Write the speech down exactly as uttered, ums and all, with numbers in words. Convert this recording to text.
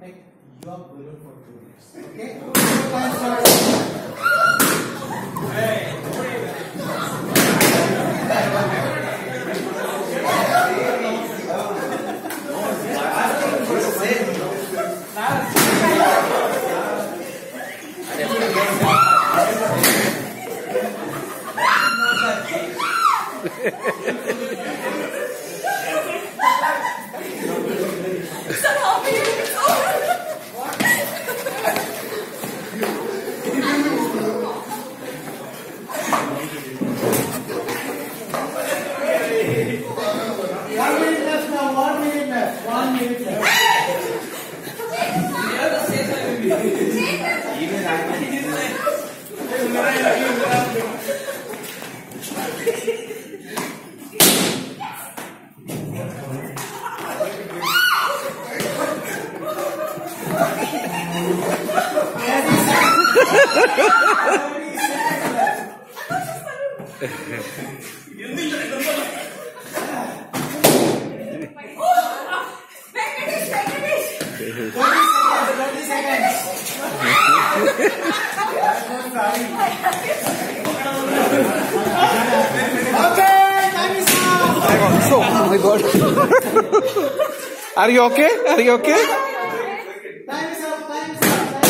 take your balloon for two minutes. Okay? Time starts. One minute left now, one minute left, one minute left. thirty seconds. Okay, time is up. Oh my God. Are you okay? Are you okay?